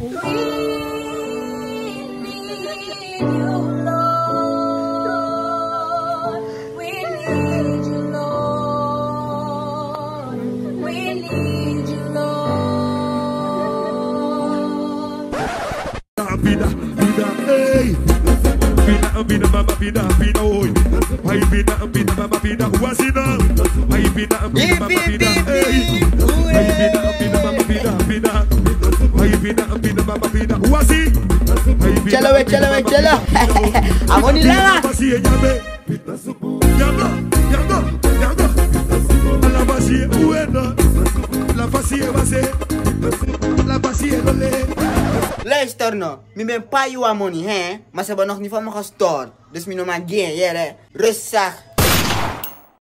Vida, hey. Vida, mama, vida, oi. Ai, vida, mama, vida, wazina. Ai, vida, mama, vida, hey. Ai, vida, mama, vida. Ai, vida, mama, vida, wazi. Chalo. Amoni lala. La vasie uena. La vasie wase. La vasie dole. Luister nou, ik ben pa jou money, hè? Maar ze hebben nog niet van me gestort. Dus ik nog maar geen, rustig.